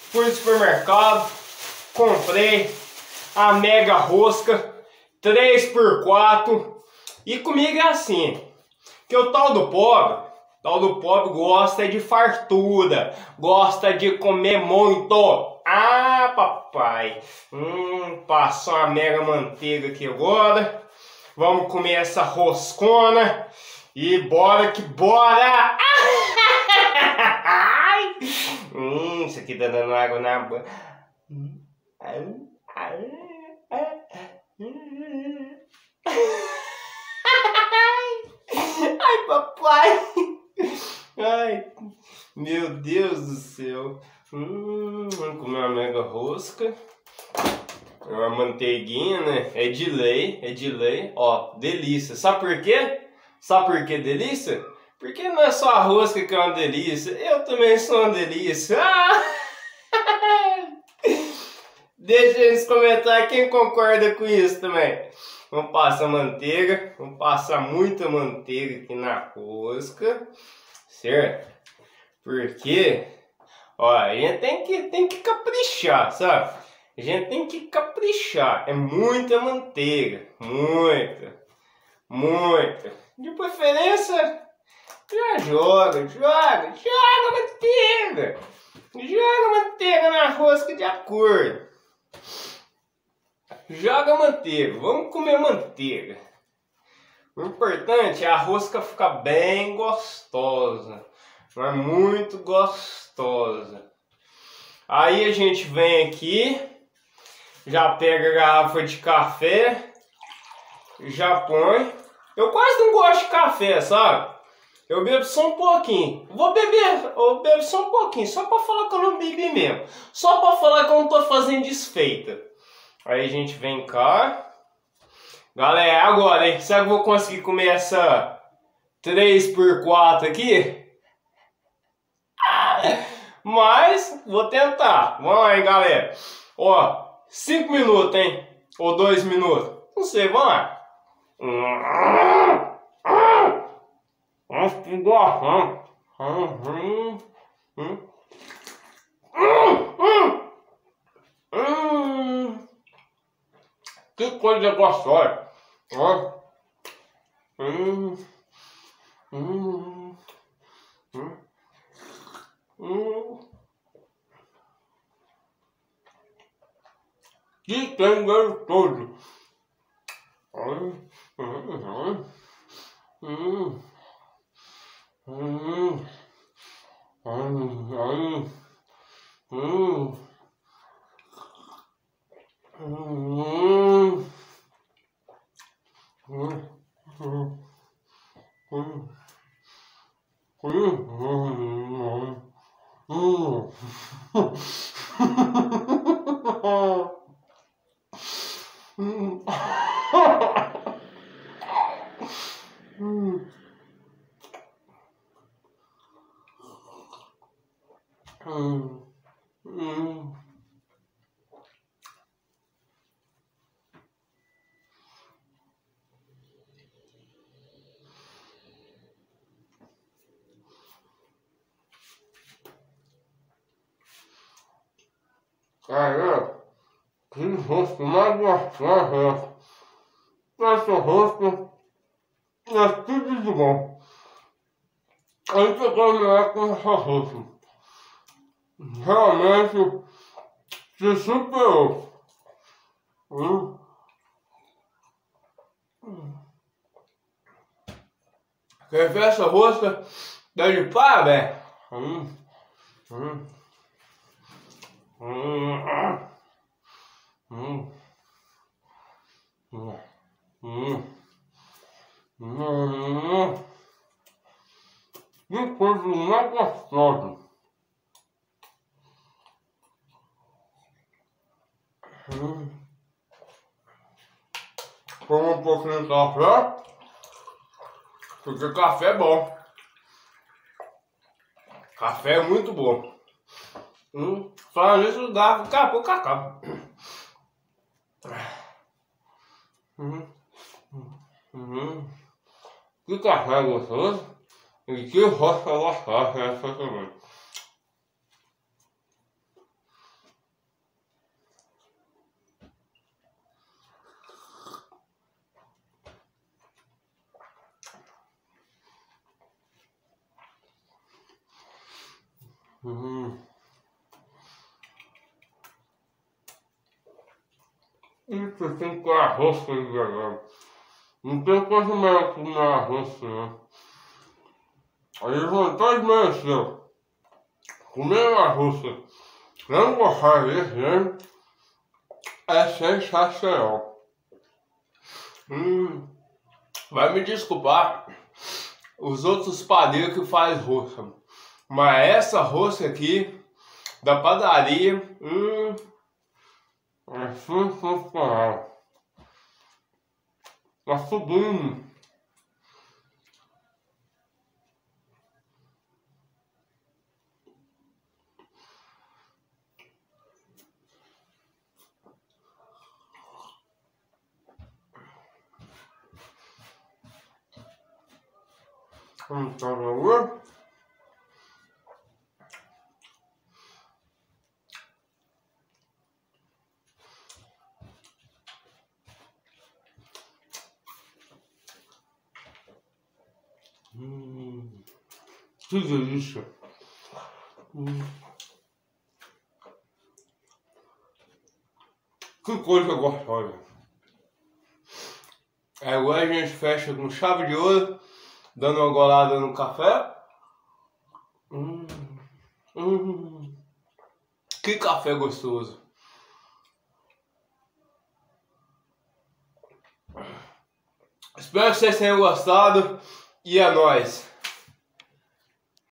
fui no supermercado, comprei a mega rosca 3x4 e comigo é assim, que o tal do pobre gosta de fartura, gosta de comer muito. Ah, papai, passou uma mega manteiga aqui agora, vamos comer essa roscona e bora que bora! Isso aqui tá dando água na boca. Ai, papai! Ai, meu Deus do céu! Vamos comer uma mega rosca. Uma manteiguinha, né? É de lei. Ó, delícia. Sabe por quê? Sabe por que delícia? Porque não é só a rosca que é uma delícia, eu também sou uma delícia. Deixa aí nos comentários quem concorda com isso também. Vamos passar manteiga, vamos passar muita manteiga aqui na rosca, certo? Porque, ó, a gente tem que caprichar, sabe? A gente tem que caprichar, é muita manteiga, muita. De preferência, já joga manteiga. Joga manteiga na rosca de acordo. Joga manteiga, vamos comer manteiga. O importante é a rosca ficar bem gostosa, mas muito gostosa. Aí a gente vem aqui, já pega a garrafa de café, já põe. Eu quase não gosto de café, sabe? Eu bebo só um pouquinho. Eu bebo só um pouquinho, só pra falar que eu não bebi mesmo. Só pra falar que eu não tô fazendo desfeita. Aí a gente vem cá. Galera, agora, hein? Será que eu vou conseguir comer essa 3x4 aqui? Mas, vou tentar. Vamos lá, hein, galera. Ó, 5 minutos, hein? Ou 2 minutos. Não sei, vamos lá. Que gostoso. Que coisa gostosa. Que tem gostoso. Caramba, que rosto mais gostoso. Essa rosto é tudo de bom. A gente agora com essa rosto. Realmente se superou. Quer ver essa rosca da de pá, velho? Que coisa mais gostosa. Toma um pouquinho de café, porque café é bom. Café é muito bom. Falando nisso, dá acabou o cacau. Que café gostoso. E que roça gostosa essa também. Isso tem que arroz com ele. Não tem coisa melhor que comer arroz, não. Aí vontade mesmo, assim, ó. Comer arroz, não gostar desse, né? É sensacional. Vai me desculpar os outros padeiros que faz rosca, mas essa rosca aqui da padaria é sensacional. Tá subindo. Tá bom? Que delícia! Que coisa gostosa! Agora a gente fecha com chave de ouro, dando uma golada no café. Que café gostoso! Espero que vocês tenham gostado e é nóis!